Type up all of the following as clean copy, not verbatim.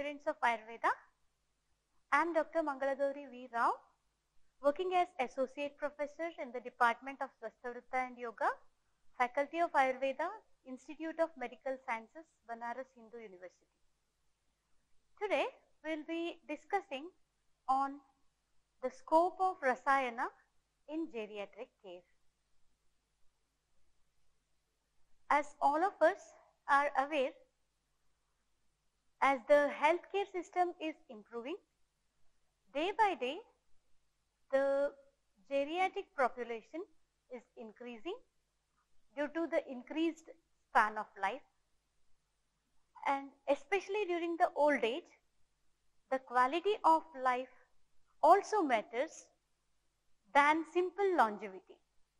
adherents of Ayurveda. I am Dr. Mangalagauri V. Rao, working as Associate Professor in the Department of Swasthavritta and Yoga, Faculty of Ayurveda, Institute of Medical Sciences, Banaras Hindu University. Today, we will be discussing on the scope of Rasayana in geriatric care. As all of us are aware, as the healthcare system is improving, day by day, the geriatric population is increasing due to the increased span of life, and especially during the old age, the quality of life also matters than simple longevity.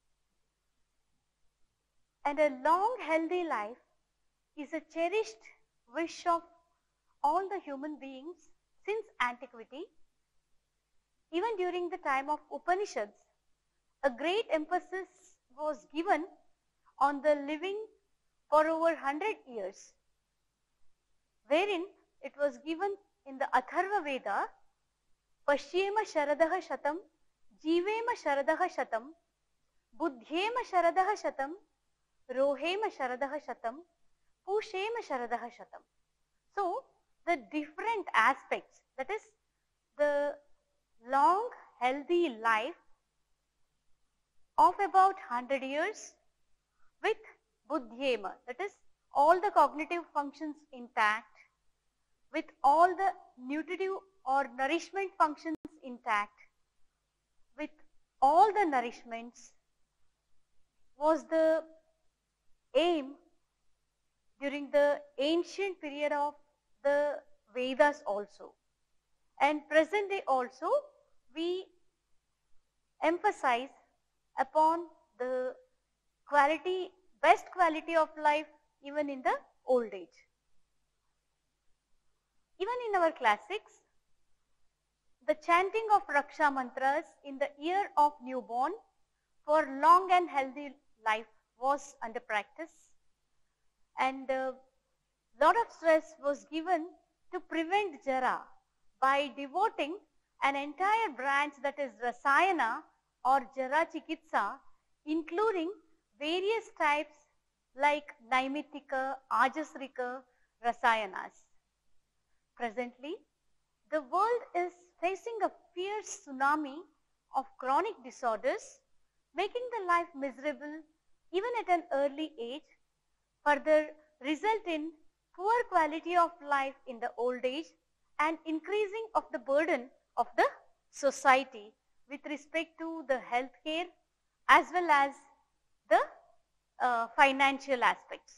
And a long healthy life is a cherished wish of all the human beings since antiquity. Even during the time of Upanishads, a great emphasis was given on the living for over 100 years, wherein it was given in the Atharva Veda, Pashyema Sharadaha Shatam, Jivema Sharadaha Shatam, Buddhyema Sharadaha Shatam, Rohema Sharadaha Shatam, Pushema Sharadaha Shatam. So, the different aspects, that is the long healthy life of about 100 years with Buddhyema, that is all the cognitive functions intact, with all the nutritive or nourishment functions intact, with all the nourishments, was the aim during the ancient period of the Vedas also. And present day also, we emphasize upon the quality, best quality of life even in the old age. Even in our classics, the chanting of Raksha mantras in the year of newborn for long and healthy life was under practice, and a lot of stress was given to prevent Jara by devoting an entire branch, that is Rasayana or Jara Chikitsa, including various types like Naimitika, Ajasrika, Rasayanas. Presently, the world is facing a fierce tsunami of chronic disorders, making the life miserable even at an early age, further result in poor quality of life in the old age and increasing of the burden of the society with respect to the health care as well as the financial aspects.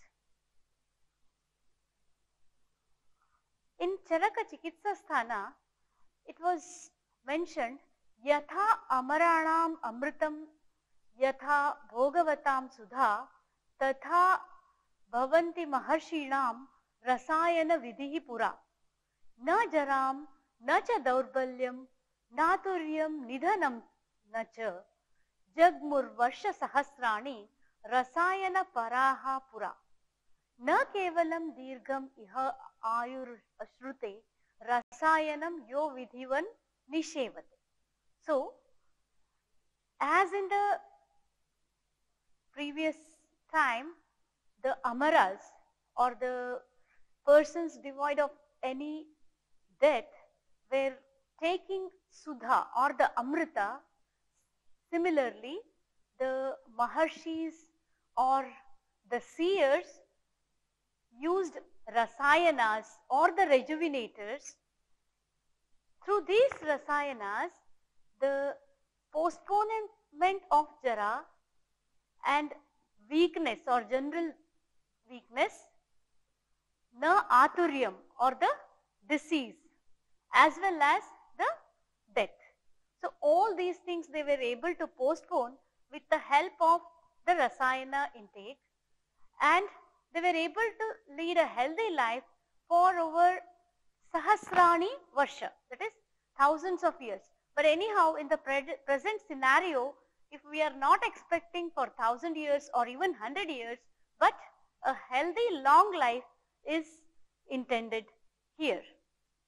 In Charaka Chikitsa Sthana, it was mentioned, Yatha Amaranam Amritam Yatha Bhogavatam Sudha Tatha Bhavanti Maharshinam Rasayana Vidhi Pura Na Jaram Na Cha Daurbalyam Naturyam Nidhanam Na Cha Jagmur Varsha Sahasrani Rasayana Paraha Pura Na Kevalam Dirgham Iha Ayur Ashrute Rasayanam Yo Vidhivan Nishevate. So, as in the previous time, the Amaras or the persons devoid of any death were taking Sudha or the Amrita. Similarly, the Maharshis or the seers used Rasayanas or the rejuvenators. Through these Rasayanas, the postponement of Jara and weakness or general weakness, na aturyam or the disease, as well as the death. So, all these things they were able to postpone with the help of the Rasayana intake, and they were able to lead a healthy life for over Sahasrani Varsha, that is thousands of years. But anyhow, in the present scenario, if we are not expecting for 1000 years or even 100 years, but a healthy long life is intended here.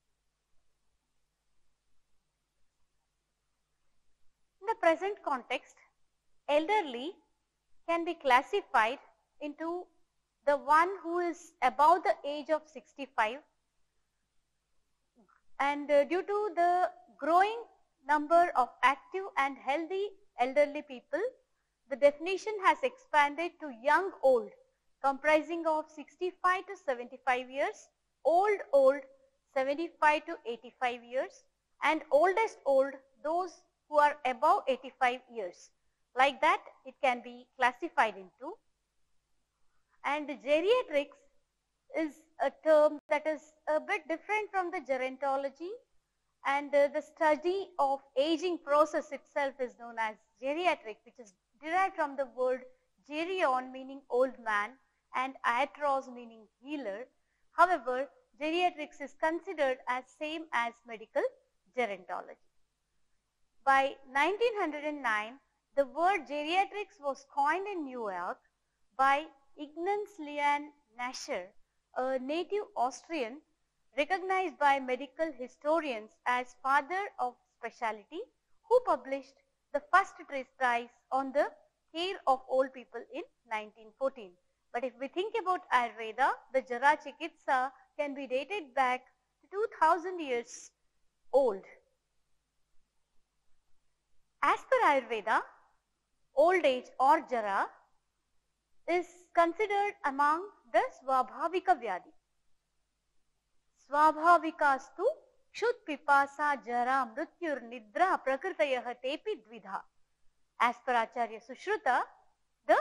present context, elderly can be classified into the one who is above the age of 65, and due to the growing number of active and healthy elderly people, the definition has expanded to young old, comprising of 65 to 75 years, old 75 to 85 years, and oldest old, those who are above 85 years. Like that it can be classified into. And geriatrics is a term that is a bit different from the gerontology, and the study of aging process itself is known as geriatric, which is derived from the word gerion, meaning old man, and iatros, meaning healer. However, geriatrics is considered as same as medical gerontology. By 1909, the word geriatrics was coined in New York by Ignaz Leon Nasher, a native Austrian recognized by medical historians as father of specialty, who published the first treatise on the care of old people in 1914. But if we think about Ayurveda, the Jara Chikitsa can be dated back to 2000 years old. As per Ayurveda, old age or Jara is considered among the Swabhavika Vyadhi. Swabhavikastu Kshut Pipasa Jara Mrityur Nidra Prakritayah Tepi Dvidha. As per Acharya Sushruta, the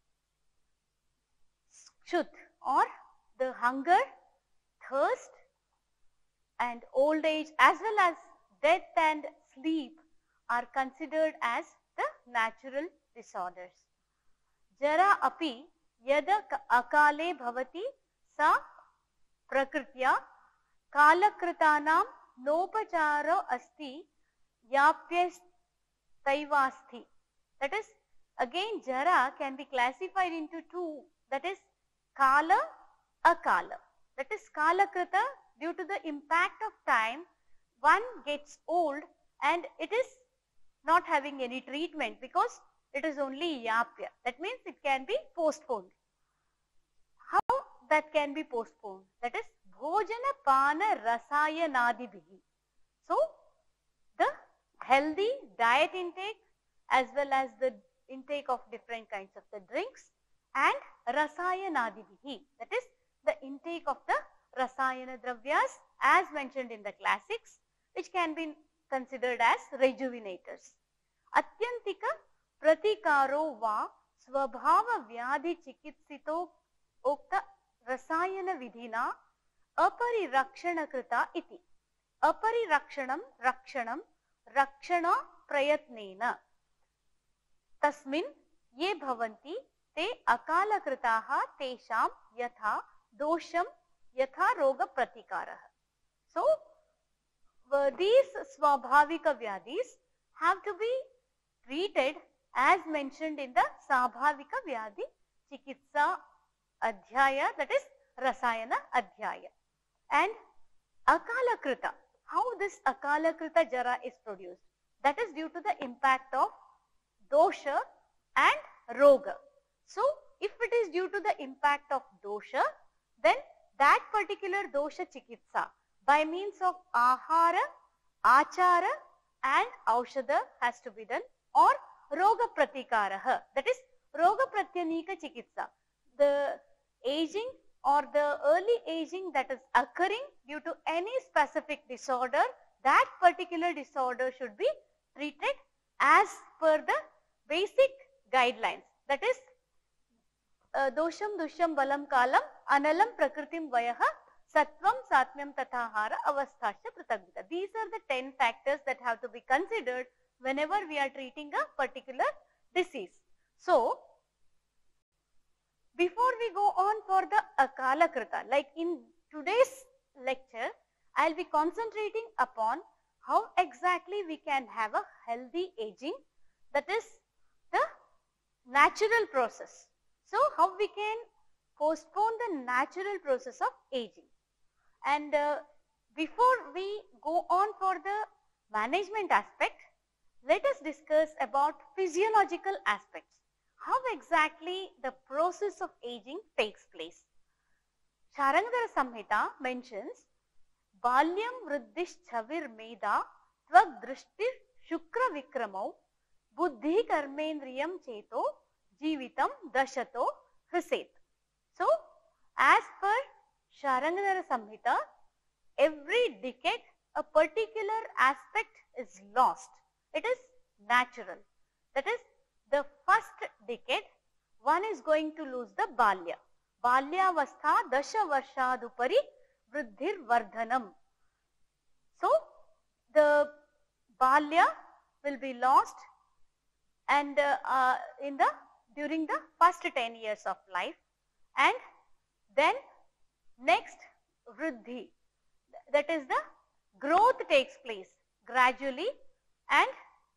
Kshut or the hunger, thirst and old age as well as death and sleep are considered as the natural disorders. Jara api yada akale bhavati sa prakritya kalakritanam nopacharo asti yapyas taivasti. That is, again Jara can be classified into two, that is kala, akala. That is kalakrita, due to the impact of time, one gets old and it is not having any treatment because it is only yapya. That means it can be postponed. How that can be postponed? That is bhojana pana rasayanadibihi. So the healthy diet intake as well as the intake of different kinds of the drinks and rasayanadibihi, that is the intake of the rasayana dravyas as mentioned in the classics, which can be considered as rejuvenators. Atyantika pratikaro va swabhava vyadhi chikitsito okta rasayana vidhina aparirакshana krita iti. Aparirakshanam rakshanam rakshana prayatnena tasmin ye bhavanti te akala kritaha tesham yatha dosham yatha roga pratikaraha. So these swabhavika vyadhis have to be treated as mentioned in the Swabhavika Vyadhi Chikitsa Adhyaya, that is Rasayana Adhyaya. And Akala Krita, how this Akala Krita Jara is produced? That is due to the impact of dosha and roga. So if it is due to the impact of dosha, then that particular dosha chikitsa by means of ahara, achara and aushadha has to be done, or roga pratikaraha, that is roga pratyanika chikitsa, the aging or the early aging that is occurring due to any specific disorder, that particular disorder should be treated as per the basic guidelines, that is dosham dusham balam kalam analam prakritim vayaha Sattvam, Satmyam, Tathahara, Avasthasya, Pratagvita. These are the 10 factors that have to be considered whenever we are treating a particular disease. So, before we go on for the Akala Krita, like in today's lecture, I will be concentrating upon how exactly we can have a healthy aging, that is the natural process. So, how we can postpone the natural process of aging. And before we go on for the management aspect, let us discuss about physiological aspects. How exactly the process of aging takes place. Sharangadhara Samhita mentions Balyam Vriddhischavir Meda Tvag Drishtir Shukra Vikramau Buddhi Karmendriyam Cheto Jivitam Dashato Hriset. So, as per Sharangadhara Samhita, every decade a particular aspect is lost. It is natural. That is, the first decade one is going to lose the Balya. Balyavastha Dasha Varshadupari Vriddhir Vardhanam. So, the Balya will be lost and during the first 10 years of life, and then next Vriddhi, that is the growth takes place gradually, and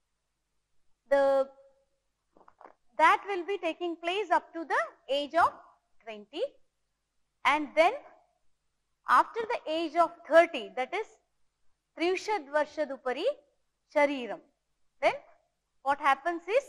that will be taking place up to the age of 20, and then after the age of 30, that is Trishad Varshadupari Shariram. Then what happens is,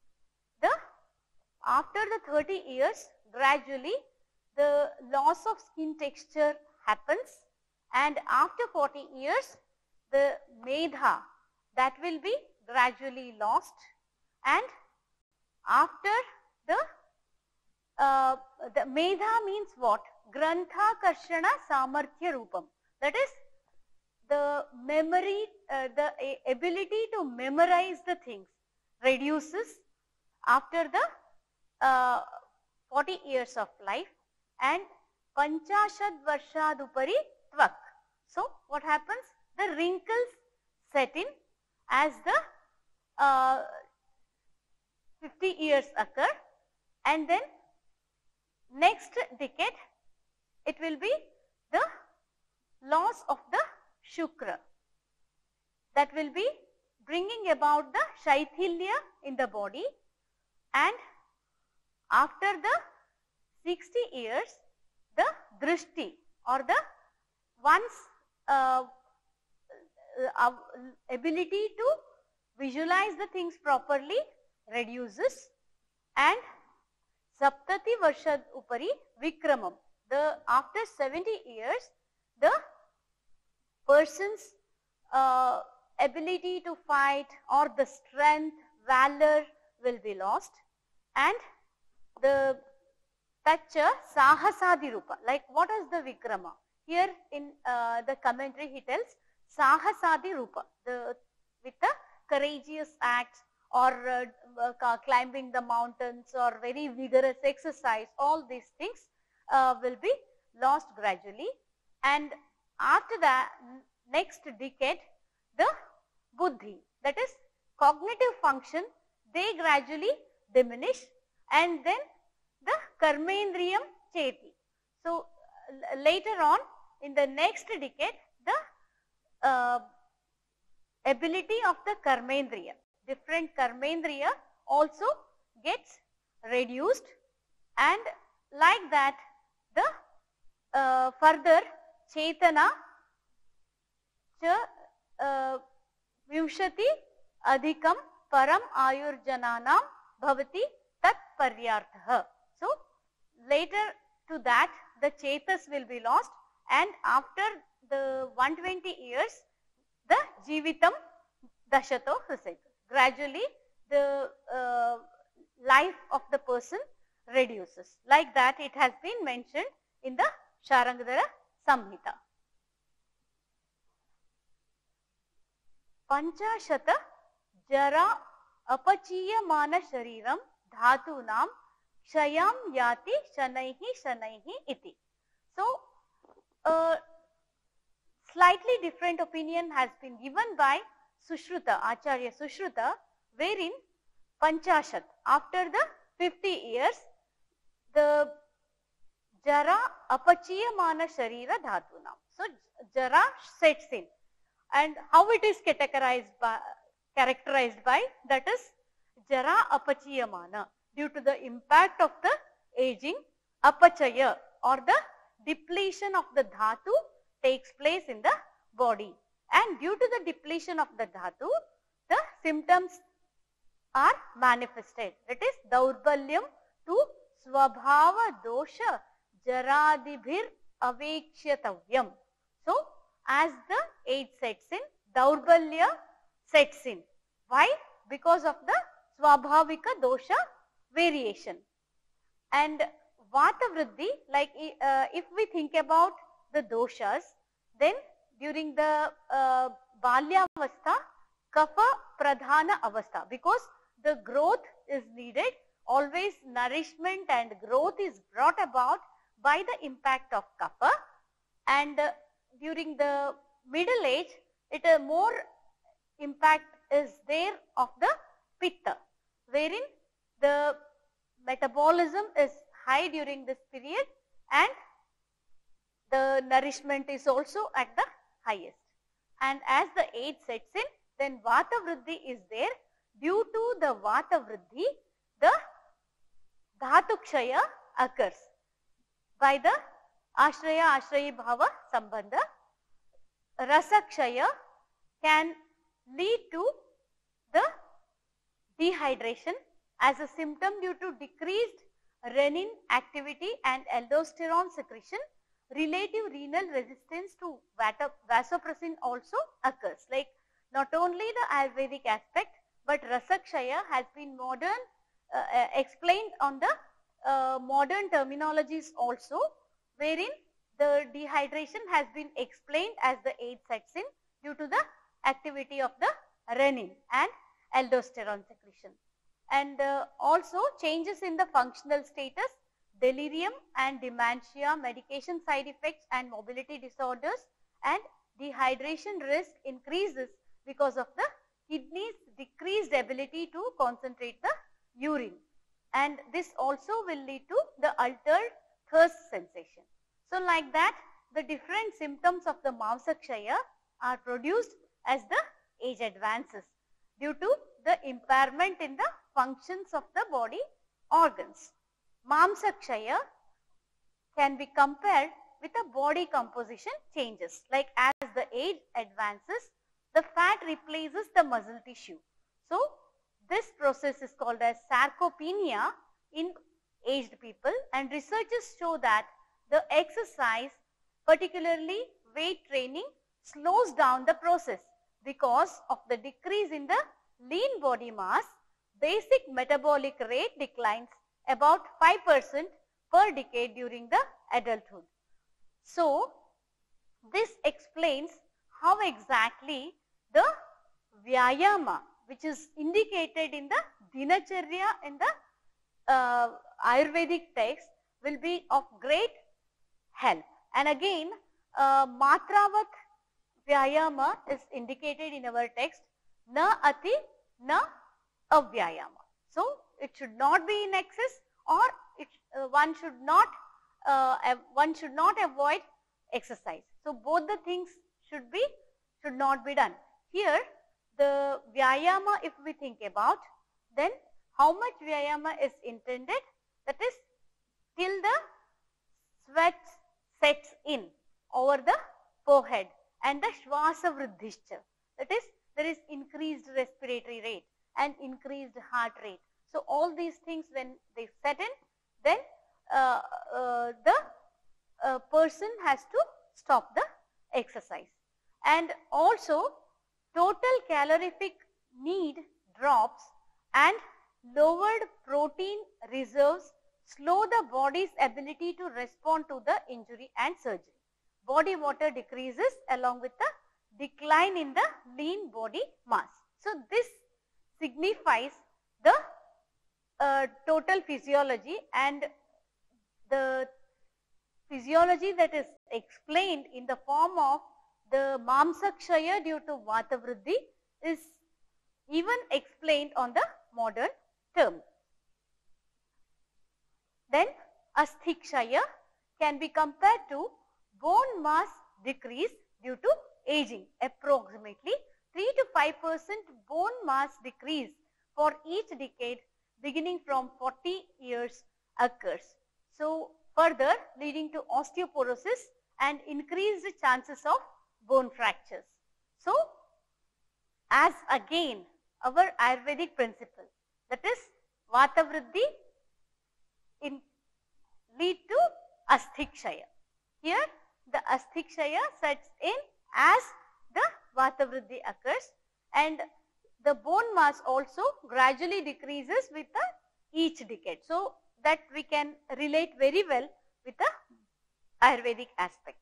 after the 30 years, gradually the loss of skin texture happens, and after 40 years the Medha, that will be gradually lost, and after the Medha means what? Grantha Karshana Samarthya Rupam. That is the memory, the ability to memorize the things reduces after the 40 years of life, and Panchashad Varshadupari Tvak. So, what happens? The wrinkles set in as the 50 years occur, and then next decade it will be the loss of the Shukra. That will be bringing about the Shaithilya in the body, and after the 60 years the Drishti, or the one's ability to visualize the things properly reduces, and Saptati Varshad Upari Vikramam. After 70 years the person's ability to fight or the strength, valor will be lost, and the Tacha Sahasadi Rupa. Like, what is the Vikrama? Here in the commentary he tells Sahasadi Rupa, with the courageous acts, or climbing the mountains, or very vigorous exercise, all these things will be lost gradually, and after that next decade the Buddhi, that is cognitive function, they gradually diminish, and then the Karmendriyam Cheti. So, later on in the next decade the ability of the Karmendriya, different Karmendriya also gets reduced, and like that the further Chetana cha Vimshati Adhikam Param Ayurjananam Bhavati Tat Paryartha. So, later to that the Chetas will be lost, and after the 120 years the Jivitam Dashato Hriset. Gradually the life of the person reduces. Like that it has been mentioned in the Sharangadhara Samhita. Panchashata Jara Apachiyamana Shariram Dhatunam Shayam Yati Shanaihi Shanaihi Iti. So, slightly different opinion has been given by Sushruta, Acharya Sushruta, wherein Panchashat, after the 50 years, the Jara Apachiyamana Sharira Dhatunam. So, Jara sets in, and how it is characterized by, that is Jara Apachiyamana, due to the impact of the aging, Apachaya, or the depletion of the Dhatu takes place in the body, and due to the depletion of the Dhatu, the symptoms are manifested. That is Daurbalyam to Swabhava Dosha Jaradibhir Avekshatavyam. So, as the age sets in, Daurbalya sets in. Why? Because of the Swabhavika Dosha variation. And Vata Vriddhi, like if we think about the doshas, then during the Balyavastha, Kapha Pradhana Avastha, because the growth is needed, always nourishment and growth is brought about by the impact of Kapha, and during the middle age, more impact is there of the Pitta, wherein the metabolism is high during this period and the nourishment is also at the highest. And as the age sets in, then Vata Vriddhi is there. Due to the Vata Vriddhi, the Dhatu Kshaya occurs by the Ashraya Ashrayi Bhava Sambandha. Rasa Kshaya can lead to the dehydration as a symptom due to decreased renin activity and aldosterone secretion. Relative renal resistance to vasopressin also occurs. Like not only the Ayurvedic aspect, but Rasa Kshaya has been explained on the modern terminologies also, wherein the dehydration has been explained as the age sets in due to the activity of the renin and aldosterone secretion. And also changes in the functional status, delirium and dementia, medication side effects and mobility disorders, and dehydration risk increases because of the kidneys' decreased ability to concentrate the urine. And this also will lead to the altered thirst sensation. So like that, the different symptoms of the Mamsakshaya are produced as the age advances due to the impairment in the functions of the body organs. Mamsakshaya can be compared with the body composition changes. Like as the age advances, the fat replaces the muscle tissue. So this process is called as sarcopenia in aged people, and researchers show that the exercise, particularly weight training, slows down the process. Because of the decrease in the lean body mass, basic metabolic rate declines about 5% per decade during the adulthood. So this explains how exactly the Vyayama, which is indicated in the Dinacharya in the Ayurvedic text, will be of great help. And again, Matravat Vyayama is indicated in our text, na ati, na avyayama. So it should not be in excess, or one should not avoid exercise. So both the things should not be done. Here the Vyayama, if we think about, then how much Vyayama is intended? That is till the sweat sets in over the forehead and the Shvasa Vriddhischa. That is, there is increased respiratory rate and increased heart rate. So all these things, when they set in, then the person has to stop the exercise. And also total calorific need drops, and lowered protein reserves slow the body's ability to respond to the injury and surgery. Body water decreases along with the decline in the lean body mass. So this signifies the total physiology, and the physiology that is explained in the form of the Mamsakshaya due to Vata Vriddhi is even explained on the modern term. Then Asthikshaya can be compared to bone mass decrease due to aging. Approximately 3 to 5% bone mass decrease for each decade beginning from 40 years occurs. So further leading to osteoporosis and increased chances of bone fractures. So as again our Ayurvedic principle, that is Vata Vriddhi in lead to Asthikshaya. Here the Asthikshaya sets in as the Vata Vriddhi occurs, and the bone mass also gradually decreases with each decade. So that we can relate very well with the Ayurvedic aspect.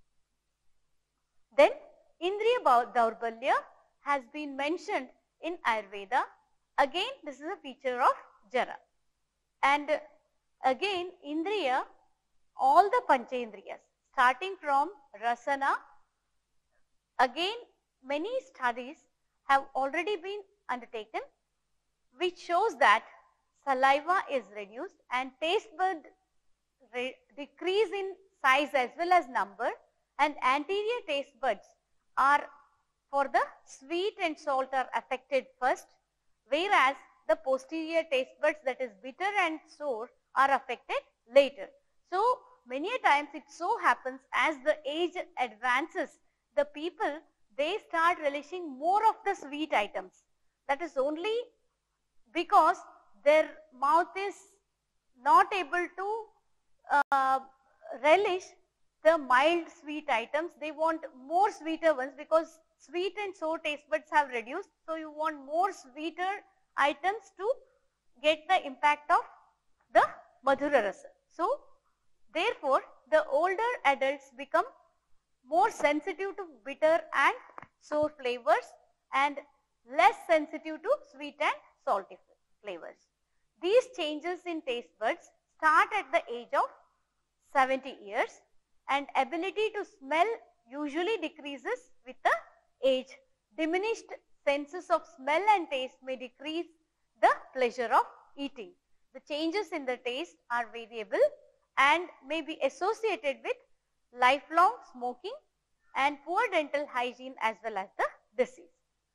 Then Indriya Daurbalya has been mentioned in Ayurveda. Again, this is a feature of Jara. And again, Indriya, all the Panchendriyas, starting from Rasana, again many studies have already been undertaken which shows that saliva is reduced and taste bud decrease in size as well as number, and anterior taste buds are for the sweet and salt are affected first, whereas the posterior taste buds, that is bitter and sour, are affected later. So many a times it so happens as the age advances, the people, they start relishing more of the sweet items. That is only because their mouth is not able to relish the mild sweet items. They want more sweeter ones because sweet and sour taste buds have reduced. So you want more sweeter items to get the impact of the Madhura Rasa. So therefore, the older adults become more sensitive to bitter and sour flavors and less sensitive to sweet and salty flavors. These changes in taste buds start at the age of 70 years, and ability to smell usually decreases with the age. Diminished senses of smell and taste may decrease the pleasure of eating. The changes in the taste are variable and may be associated with lifelong smoking and poor dental hygiene as well as the disease.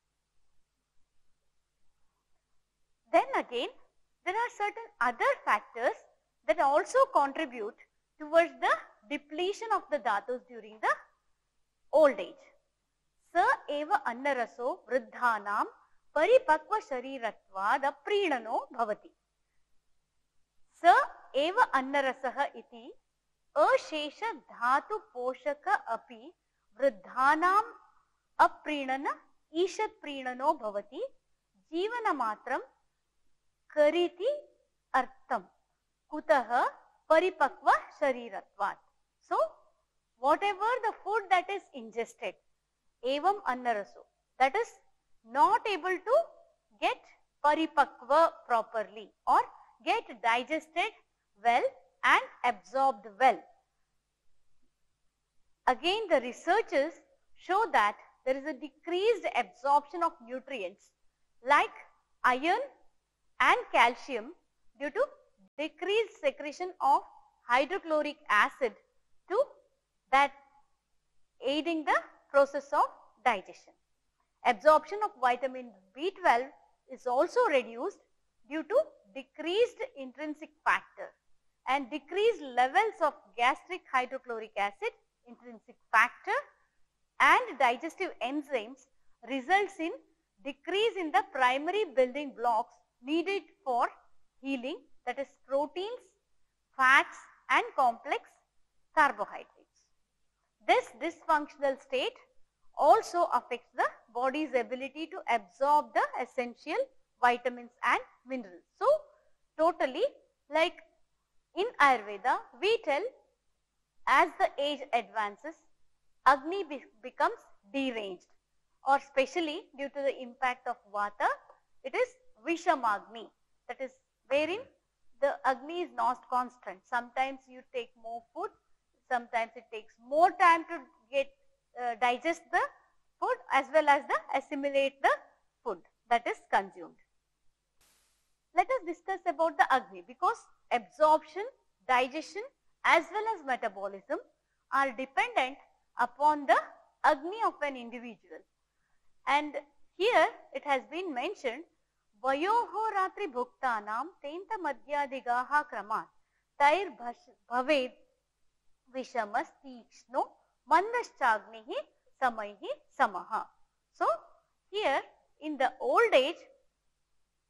Then again, there are certain other factors that also contribute towards the depletion of the dhatus during the old age. Sa eva annaraso vriddhanam paripakva shariratvad aprinano bhavati. Sa eva annarasaha iti ashesha dhatu poshaka api vriddhanam aprinana ishat prinano bhavati jivana matram kariti artham kutaha paripakva shariratvat. So whatever the food that is ingested, evam annaraso, that is not able to get paripakva properly or get digested well and absorbed well. Again, the researchers show that there is a decreased absorption of nutrients like iron and calcium due to decreased secretion of hydrochloric acid to that aiding the process of digestion. Absorption of vitamin B12 is also reduced due to decreased intrinsic factor, and decreased levels of gastric hydrochloric acid, intrinsic factor and digestive enzymes results in decrease in the primary building blocks needed for healing, that is proteins, fats and complex carbohydrates. This dysfunctional state also affects the body's ability to absorb the essential vitamins and minerals. So totally, like in Ayurveda, we tell as the age advances, Agni becomes deranged, or especially due to the impact of Vata, it is Vishamagni, that is wherein the Agni is not constant. Sometimes you take more food, sometimes it takes more time to get digest the food as well as the assimilate the food that is consumed. Let us discuss about the Agni, because absorption, digestion as well as metabolism are dependent upon the Agni of an individual. And here it has been mentioned, Vayoho ratri bhuktanam tenta madhyadigaha kramat tair bhaved vishamas tikshno mandaschagnihi samaihi samaha. So here in the old age,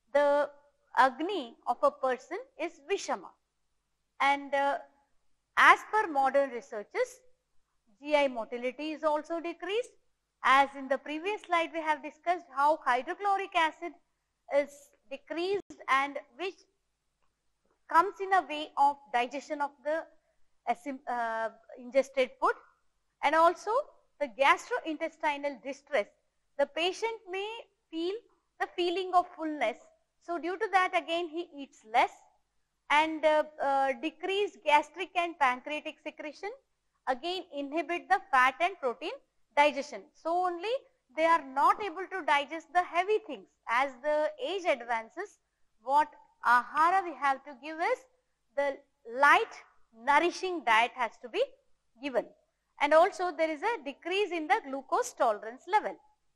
the Agni of a person is Vishama. And as per modern researches, GI motility is also decreased. As in the previous slide we have discussed how hydrochloric acid is decreased, and which comes in a way of digestion of the ingested food, and also the gastrointestinal distress. The patient may feel the feeling of fullness. So due to that, again he eats less, and decreased gastric and pancreatic secretion again inhibit the fat and protein digestion. So only they are not able to digest the heavy things. As the age advances, what ahara we have to give is the light nourishing diet has to be given, and also there is a decrease in the glucose tolerance level.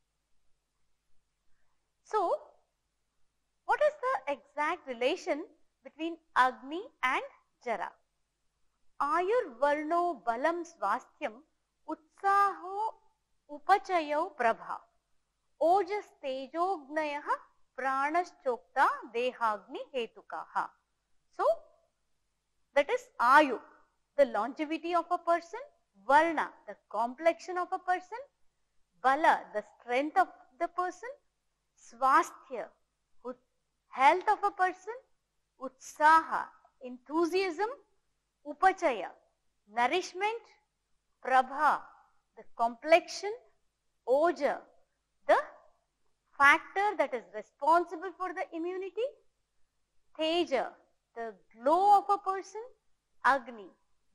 So what is the exact relation between Agni and Jara? Ayurvarno balam swasthyam utsaho upachayo prabha ojas tejognayah pranaschokta dehagni hetukaha. So that is Ayu, the longevity of a person; Varna, the complexion of a person; Bala, the strength of the person; Swasthya, health of a person; Utsaha, enthusiasm; Upachaya, nourishment; Prabha, the complexion; Oja, the factor that is responsible for the immunity; Teja, the glow of a person; Agni,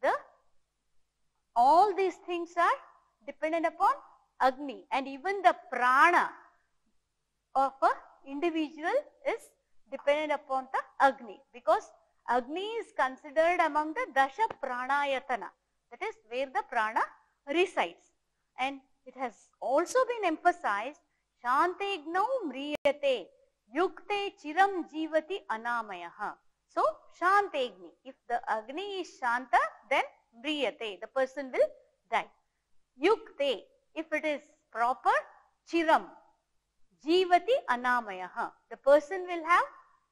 all these things are dependent upon Agni, and even the prana of a individual is dependent upon the Agni, because Agni is considered among the Dasha Pranayatana, that is where the prana resides. And it has also been emphasized, Shantegnau mriyate yukte chiram jivati anamayaha. So Shantegni, if the Agni is Shanta, then mriyate, the person will die. Yukte, if it is proper, chiram jivati anamayaha, the person will have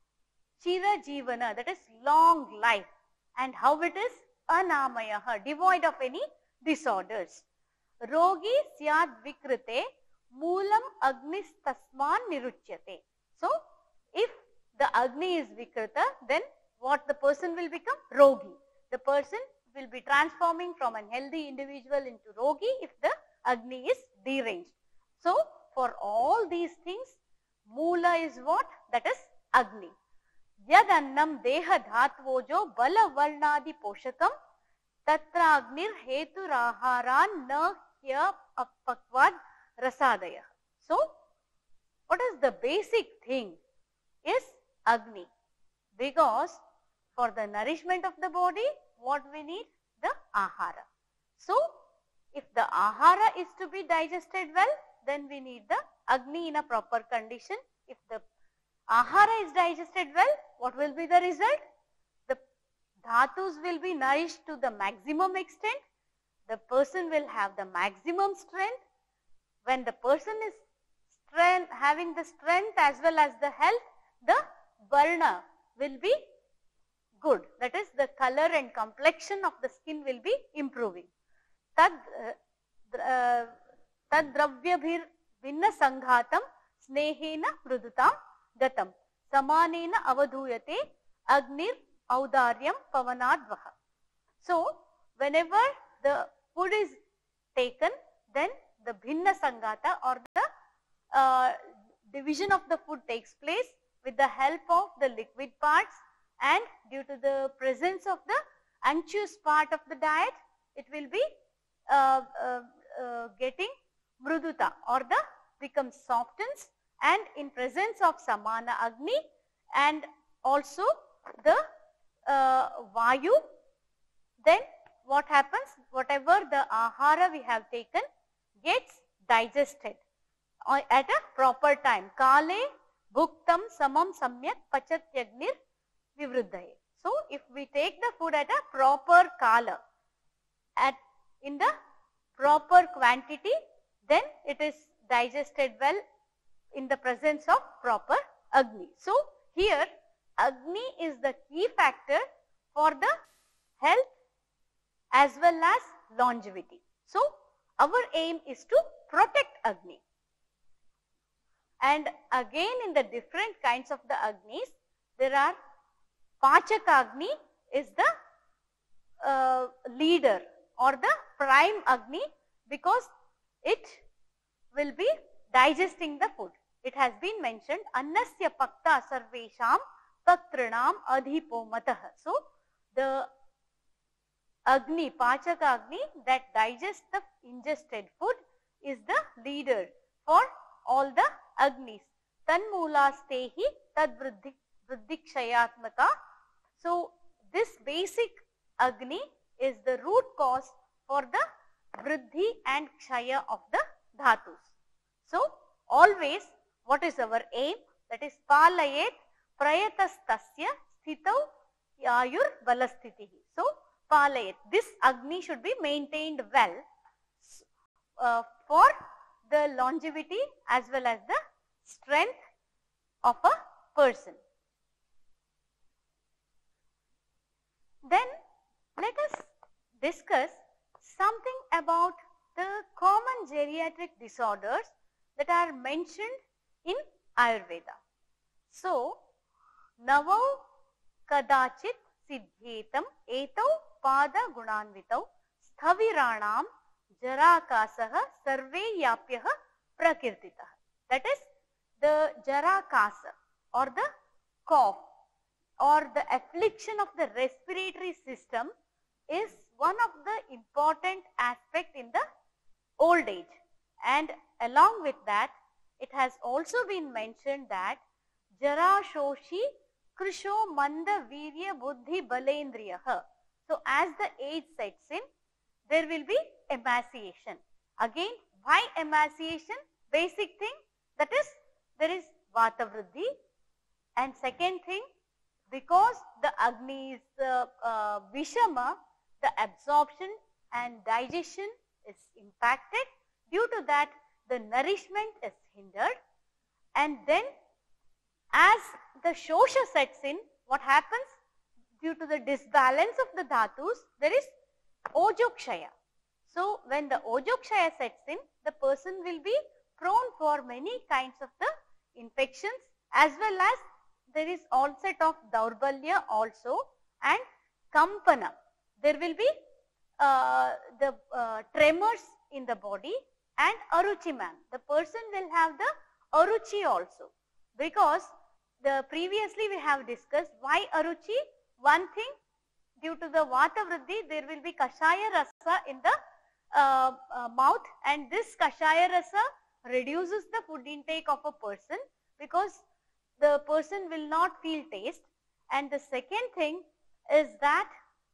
chira jivana, that is long life. And how it is? Anamayaha, devoid of any disorders. Rogi syad vikrite moolam agnis tasman niruchyate. So if the Agni is vikrita, then what the person will become? Rogi. The person will be transforming from an healthy individual into Rogi if the Agni is deranged. So for all these things, Moola is what? That is Agni. Yad annam deha dhatvojo bala varnadi poshakam tatra agnir heturaharan na hya appakvad rasadaya. So what is the basic thing? Is Agni. Because for the nourishment of the body, what we need? The ahara. So if the ahara is to be digested well, then we need the Agni in a proper condition. If the ahara is digested well, what will be the result? The dhatus will be nourished to the maximum extent. The person will have the maximum strength. When the person is having the strength as well as the health, the varna will be good. That is, the color and complexion of the skin will be improving. Tad dravyabhir vinna sanghatam snehena mrudutam gatam samanena avadhuyate agnir audaryam pavanadvaha. So whenever the food is taken, then the bhinna sanghata or the division of the food takes place with the help of the liquid parts, and due to the presence of the unctuous part of the diet, it will be getting mruduta or the becomes softens, and in presence of samana agni and also the vayu, then what happens? Whatever the ahara we have taken gets digested at a proper time. Kale bhuktam samam samyak pachatyagnir vivruddhaye. So if we take the food at a proper kala, in the proper quantity, then it is digested well in the presence of proper agni. So here Agni is the key factor for the health as well as longevity. So, our aim is to protect Agni. And again in the different kinds of the Agnis, there are Pachaka Agni is the leader or the prime Agni, because it will be digesting the food. It has been mentioned, Annasya Pakta Sarvesham Paktrinam Adhipomatah. So, the Agni, Pachaka Agni that digests the ingested food is the leader for all the Agnis. Tanmulastehi tad vriddhikshayatmaka. So, this basic Agni is the root cause for the vriddhi and kshaya of the dhatus. So, always what is our aim? That is palayet prayatastasya sthitau yayur balasthitihi. So, palayet, this Agni should be maintained well for the longevity as well as the strength of a person. Then let us discuss something about the common geriatric disorders that are mentioned in Ayurveda. So, Navau kadachit siddhetam etau pada gunanvitau sthaviranam jarakasah sarve yapyah prakirtitah. That is, the jarakasa or the cough or the affliction of the respiratory system is one of the important aspect in the old age. And along with that, it has also been mentioned that Jara Shoshi Krisho Manda Virya Buddhi Balendriyaha. So, as the age sets in, there will be emaciation. Again, why emaciation? Basic thing, that is, there is Vata Vriddhi. And second thing, because the Agni is Vishama, the absorption and digestion is impacted. Due to that, the nourishment is hindered. And then, as the Shosha sets in, what happens? Due to the disbalance of the dhatus, there is Ojokshaya. So, when the Ojokshaya sets in, the person will be prone for many kinds of the infections, as well as there is onset of Daurbalya also and Kampana. There will be the tremors in the body and Aruchimam. The person will have the Aruchi also, because previously we have discussed why Aruchi. One thing, due to the Vata Vriddhi, there will be Kashaya Rasa in the mouth, and this Kashaya Rasa reduces the food intake of a person, because the person will not feel taste. And the second thing is that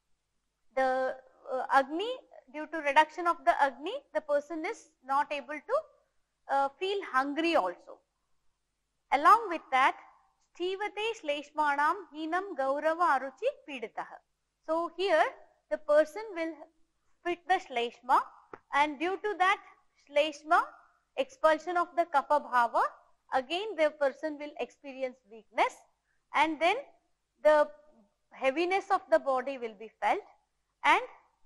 the Agni, due to reduction of the Agni, the person is not able to feel hungry also. Along with that, Sthivate Shleshmanam Hinam Gaurava Aruchi Piditaha. So, here the person will spit the Shleshma, and due to that Shleshma, expulsion of the Kapha Bhava, again the person will experience weakness, and then the heaviness of the body will be felt, and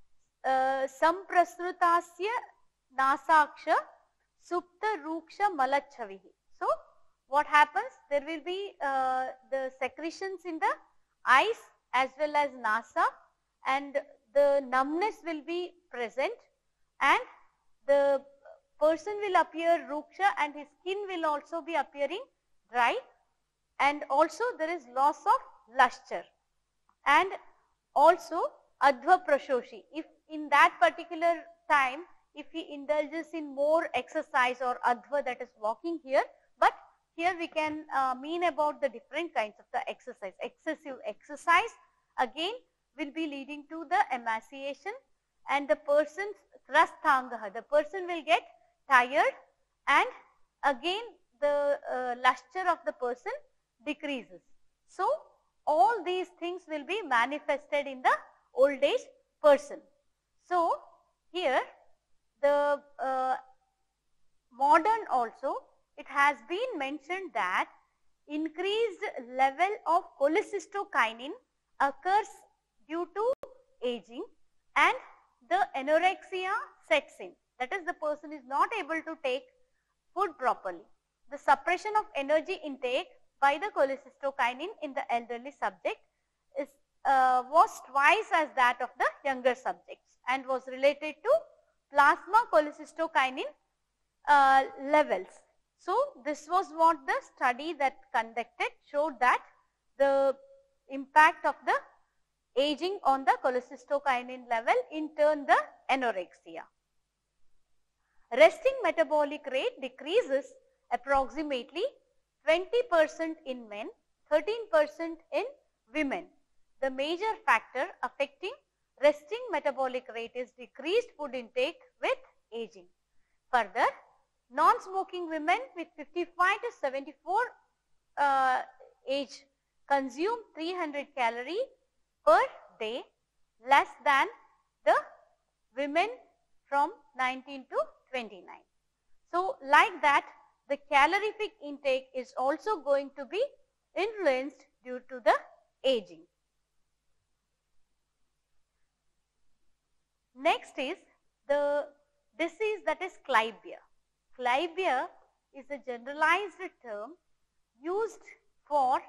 Samprasrutasya Nasaksha Supta Ruksha Malachavihi. So, what happens? There will be the secretions in the eyes as well as nasa, and the numbness will be present, and the person will appear ruksha, and his skin will also be appearing dry, and also there is loss of lustre, and also adva prashoshi. If in that particular time, if he indulges in more exercise or adva, that is walking here, but here we can mean about the different kinds of the exercise. Excessive exercise again will be leading to the emaciation, and the person's trasthangaha, the person will get tired, and again the lustre of the person decreases. So, all these things will be manifested in the old age person. So, here the modern also, it has been mentioned that increased level of cholecystokinin occurs due to aging and the anorexia sets in. That is, the person is not able to take food properly. The suppression of energy intake by the cholecystokinin in the elderly subject is was twice as that of the younger subjects and was related to plasma cholecystokinin levels. So, this was what the study that conducted showed, that the impact of the aging on the cholecystokinin level, in turn the anorexia. Resting metabolic rate decreases approximately 20% in men, 13% in women. The major factor affecting resting metabolic rate is decreased food intake with aging. Further, non-smoking women with 55 to 74 age consume 300 calories per day, less than the women from 19 to 29. So, like that, the calorific intake is also going to be influenced due to the aging. Next is the disease that is Klybia. Klybia is a generalized term used for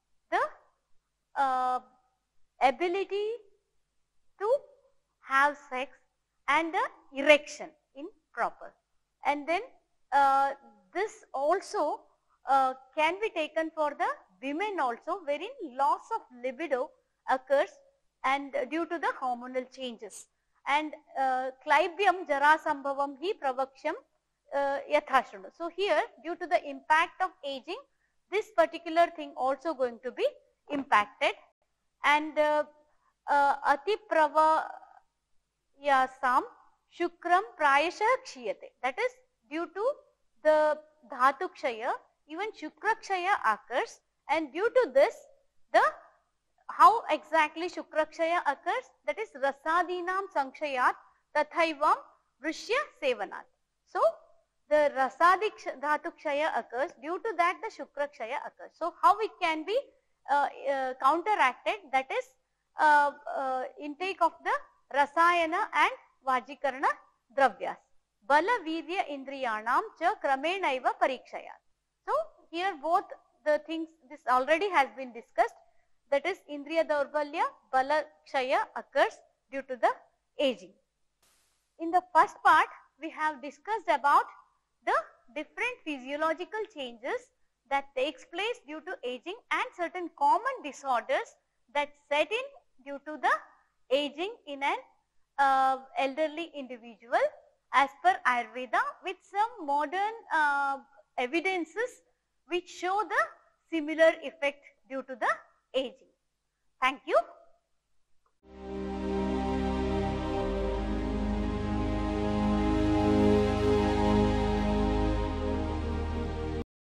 the ability to have sex and the erection in proper. And then this also can be taken for the women also, wherein loss of libido occurs and due to the hormonal changes. And Klybium jarasambhavam hi pravaksham yathashrunu. So, here due to the impact of aging, this particular thing also going to be impacted, and atiprava yasam shukram prayashah kshiyate. That is, due to the dhatu kshaya, even shukra kshaya occurs, and due to this, the how exactly shukra kshaya occurs? That is, rasadinam sankshayat tathaivam vrishya sevanat. So, the rasadik dhatu kshaya occurs, due to that the shukra kshaya occurs. So, how it can be counteracted? That is, intake of the rasayana and vajikarana dravyas. Bala virya indriyanam cha kramenaiva parikshayat. So, here both the things, this already has been discussed, that is indriya daurbalya, bala kshaya occurs due to the aging. In the first part, we have discussed about the different physiological changes that takes place due to aging and certain common disorders that set in due to the aging in an elderly individual as per Ayurveda, with some modern evidences which show the similar effect due to the aging. Thank you.